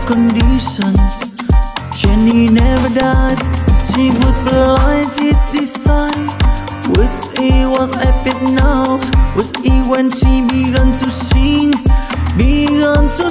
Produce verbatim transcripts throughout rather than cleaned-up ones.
conditions. Jenny never dies. She would blind his design. With it was epic now. With it when she began to sing, began to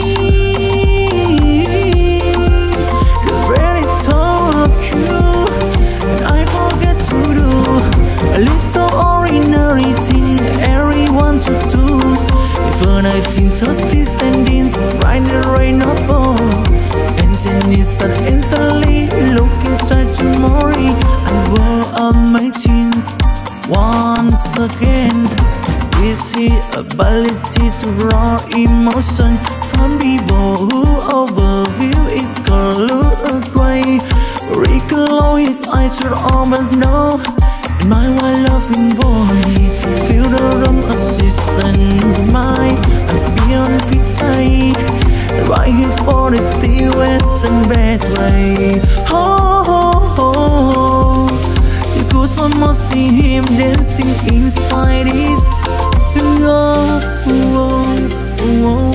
sing the very thought of you, and I forget to do a little ordinary thing everyone to do. Even I think thirsty standing right in the rain of ball, and Jenny started instantly looking straight to Maury. I wore on my jeans once again. Is he ability to raw emotion from people who overview it collude way? Recall his eyes to almost know. In my wild loving body, feel the room assistant of mine. I'm beyond his face. Why his body still west and best way. Oh, oh, oh. You could almost see him dancing inside his. Oh, oh, oh.